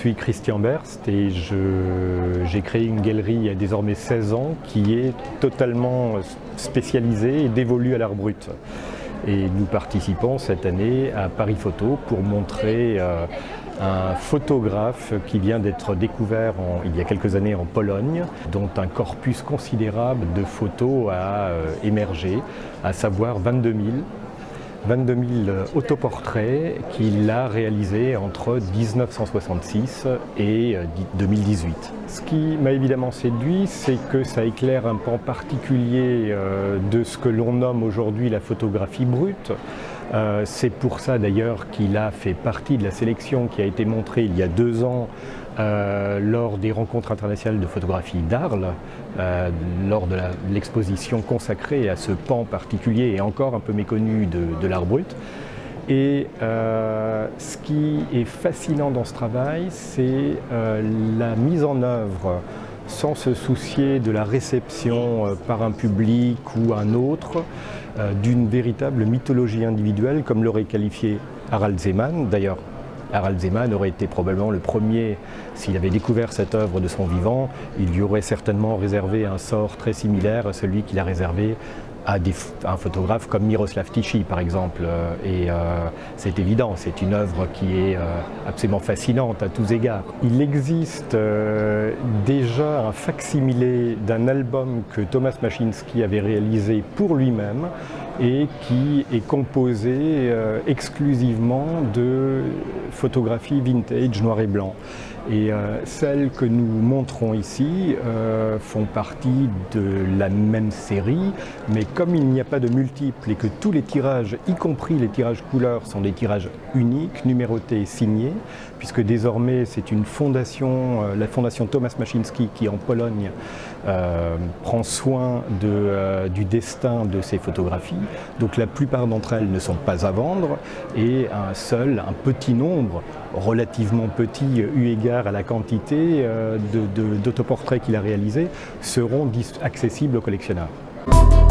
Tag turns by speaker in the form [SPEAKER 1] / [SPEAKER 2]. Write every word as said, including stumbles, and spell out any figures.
[SPEAKER 1] suis Christian Berst et j'ai créé une galerie il y a désormais seize ans qui est totalement spécialisée et dévolue à l'art brut. Et nous participons cette année à Paris Photo pour montrer euh, un photographe qui vient d'être découvert en, il y a quelques années en Pologne, dont un corpus considérable de photos a euh, émergé, à savoir vingt-deux mille. vingt-deux mille autoportraits qu'il a réalisés entre mille neuf cent soixante-six et deux mille dix-huit. Ce qui m'a évidemment séduit, c'est que ça éclaire un pan particulier de ce que l'on nomme aujourd'hui la photographie brute. C'est pour ça d'ailleurs qu'il a fait partie de la sélection qui a été montrée il y a deux ans Euh, lors des rencontres internationales de photographie d'Arles, euh, lors de l'exposition consacrée à ce pan particulier et encore un peu méconnu de, de l'art brut. Et euh, ce qui est fascinant dans ce travail, c'est euh, la mise en œuvre sans se soucier de la réception euh, par un public ou un autre euh, d'une véritable mythologie individuelle, comme l'aurait qualifié Harald Zeman. D'ailleurs, Harald Zeman aurait été probablement le premier, s'il avait découvert cette œuvre de son vivant, il lui aurait certainement réservé un sort très similaire à celui qu'il a réservé à, des, à un photographe comme Miroslav Tichy par exemple. Et euh, c'est évident, c'est une œuvre qui est euh, absolument fascinante à tous égards. Il existe euh, déjà un facsimilé d'un album que Thomas Machynski avait réalisé pour lui-même et qui est composé euh, exclusivement de photographies vintage noir et blanc. Et euh, celles que nous montrons ici euh, font partie de la même série, mais comme il n'y a pas de multiples et que tous les tirages, y compris les tirages couleurs, sont des tirages uniques, numérotés et signés, puisque désormais c'est une fondation, euh, la fondation Thomas Machynski qui en Pologne euh, prend soin de, euh, du destin de ces photographies. Donc la plupart d'entre elles ne sont pas à vendre et un seul, un petit nombre, relativement petit eu égard à la quantité euh, d'autoportraits qu'il a réalisés, seront accessibles aux collectionneurs.